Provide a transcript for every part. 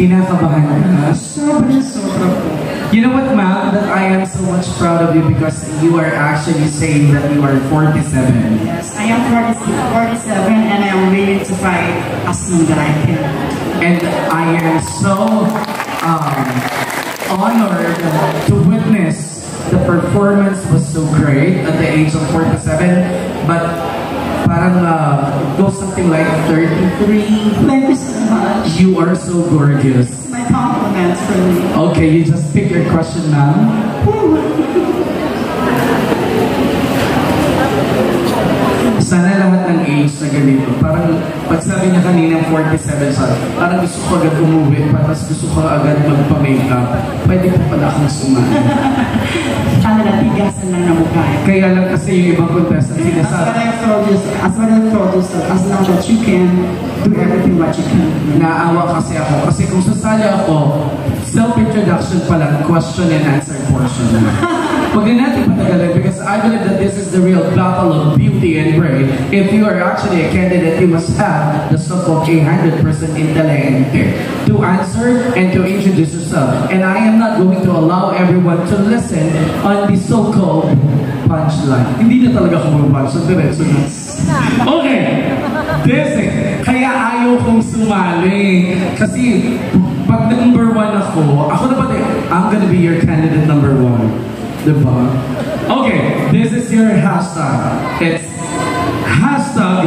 Kinakabahan ka? Sobra po. You know what, ma'am? That I am so much proud of you because you are actually saying that you are 47. Yes, I am 47 and I am willing to fight as long that I can. And I am so honored to witness the performance was so great at the age of 47, but parang it goes something like 33. Thank you so much. You are so gorgeous. My compliments for me. Okay, you just pick your question now. Sana lahat ng age na ganito. Parang pag sabi niya kaninang 47 siya, parang gusto ko agad umuwi, parang gusto ko agad magpa-makeup. Pwede po pala akong sumali. Sana natigasan lang na mukha. Kaya lang kasi yung ibang contestant sinasabi. As what I told you, sir, as long that you can do everything what you can. Naawa kasi ako. Kasi kung sasali ako, self-introduction pa lang, question and answer portion. Huwag na natin patagalin because I believe that this is the real battle of beauty and brain. If you are actually a candidate, you must have the so-called 100% intellect to answer and to introduce yourself. And I am not going to allow everyone to listen on the so-called punchline. Hindi na talaga ako mag-punch. So, diretso na. Okay. Desi. Kaya ayaw kong sumali. Kasi pag number 1 ako na pati, I'm gonna be your candidate number 1. Diba? Okay, this is your hashtag. It's hashtag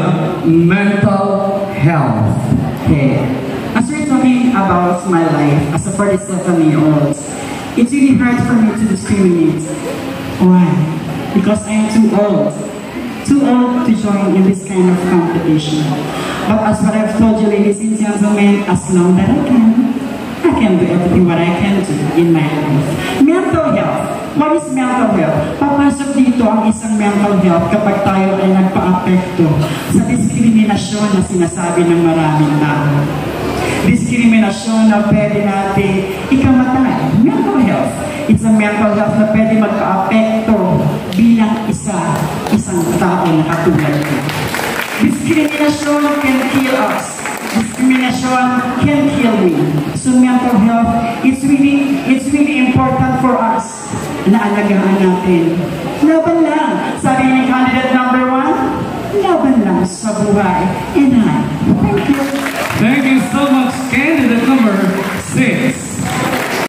mental health. Okay. As we're talking about my life as a 47-year-old, it's really hard for me to discriminate. Why? Because I am too old. Too old to join in this kind of competition. But as what I've told you, ladies and gentlemen, as long that I can do everything what I can do in my life. Mental health. What is mental health? Papasok dito ang isang mental health kapag tayo ay nagpa-apekto sa diskriminasyon na sinasabi ng maraming tao. Diskriminasyon na pwede natin ikamatay. Mental health. It's a mental health na pwede magpa-apekto bilang isang tao na katulad ko. Discrimination can kill us. Discrimination can kill me. So mental health, it's really important for us na alagaan natin. Laban lang. Sabi ni candidate number 1, laban lang sa buhay. And thank you. Thank you so much, candidate number 6.